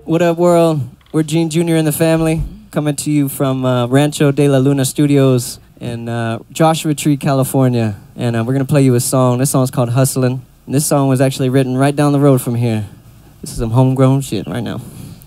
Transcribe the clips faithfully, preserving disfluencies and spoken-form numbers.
What up, world? We're Gene Junior and the family, coming to you from uh, Rancho de la Luna Studios in uh, Joshua Tree, California. And uh, we're going to play you a song. This song's called Hustlin'. And this song was actually written right down the road from here. This is some homegrown shit right now.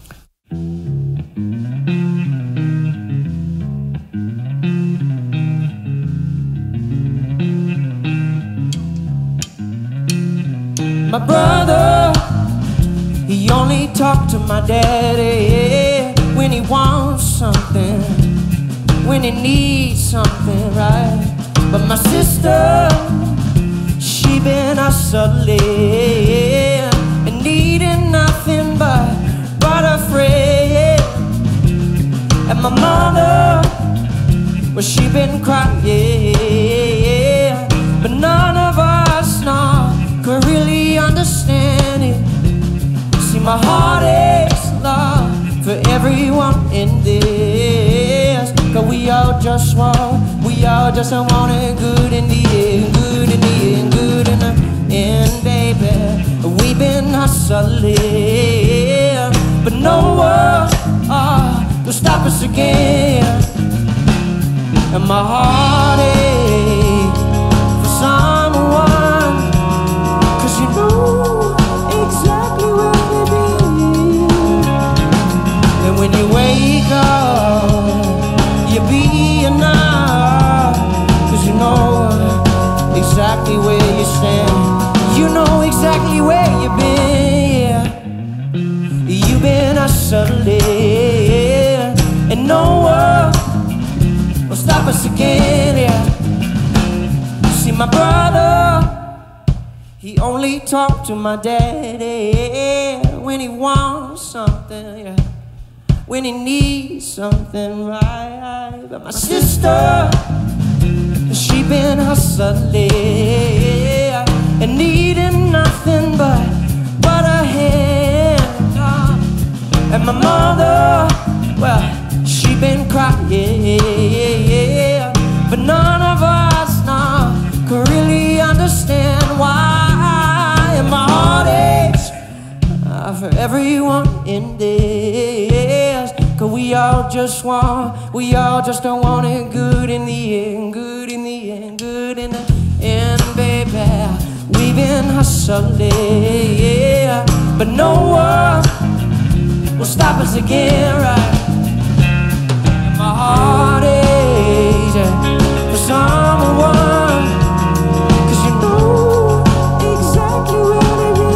My brother, he only talked to my daddy when he wants something, when he needs something, right? But my sister, she been hustling and needing nothing but, but a friend. And my mother, well, she been crying, but none of us, no, could really understand it. See, my heart aches, love, for everyone in this. Cause we all just want, we all just want it good in the end, good in the end, good in the end, baby. We've been hustling, but no one uh, will stop us again. And my heart aches for someone, cause you know exactly where they be. And when you wake up, you be enough, cause you know exactly where you stand. You know exactly where you've been. You've been hustling, and no one will stop us again, yeah. See, my brother, he only talked to my daddy when he wants something, yeah, when he needs something, right? But my sister, she been hustling and needing nothing but, but a hand. And my mother, well, she been crying, but none of us, no, could really understand why. And my heart aches uh, for everyone in this. Cause we all just want, we all just don't want it good in the end, good in the end, good in the end, baby. We've been hustling, but no one will stop us again, right? And my heart aches for someone, cause you know exactly where they be.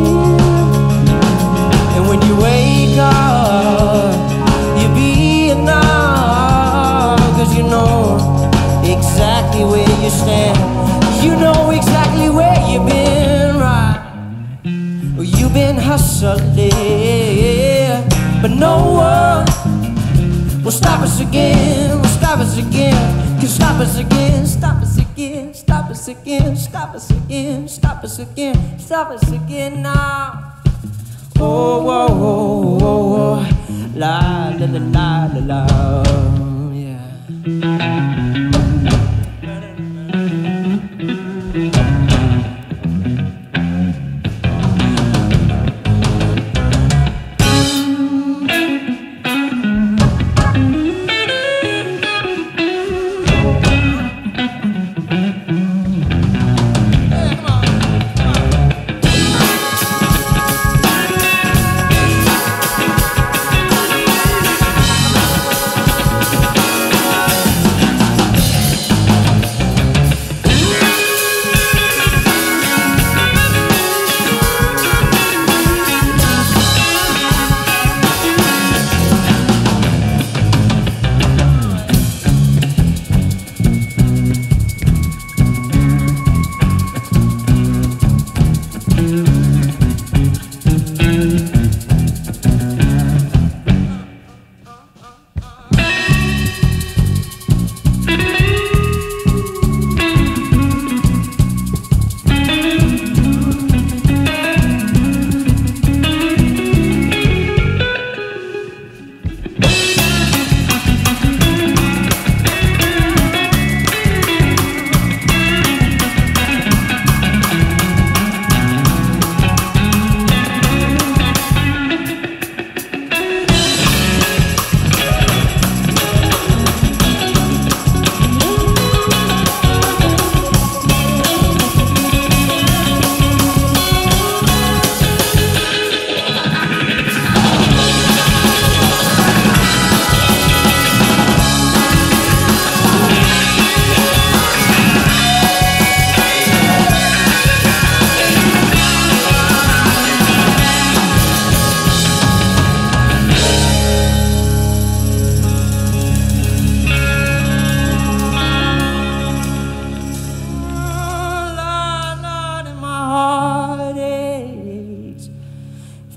And when you wake up, you be enough, cause you know exactly where you stand. You know exactly where you've been, right? You've been hustling, but no one will stop us again, will stop us again, can stop us again, stop us again, stop us again, stop us again, stop us again, stop us again now. Oh, whoa, whoa, whoa, whoa, la, la, la, la, la, la, yeah.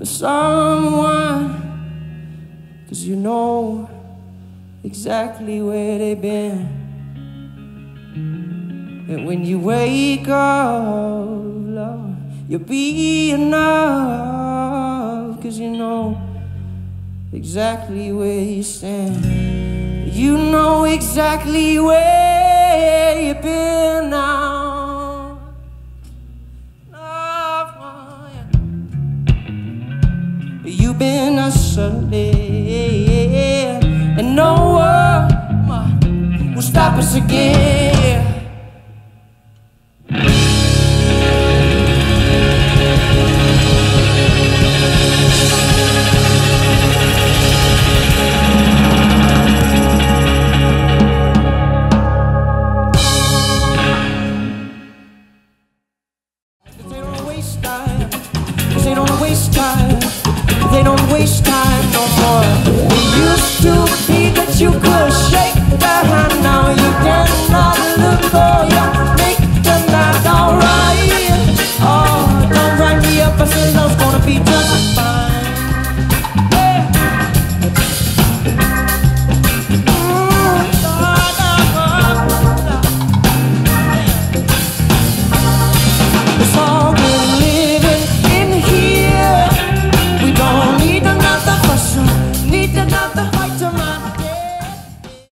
someone, 'cause you know exactly where they've been. And when you wake up, love, you'll be enough, 'cause you know exactly where you stand. You know exactly where you've been now. You've been hustling, and no one will stop us again.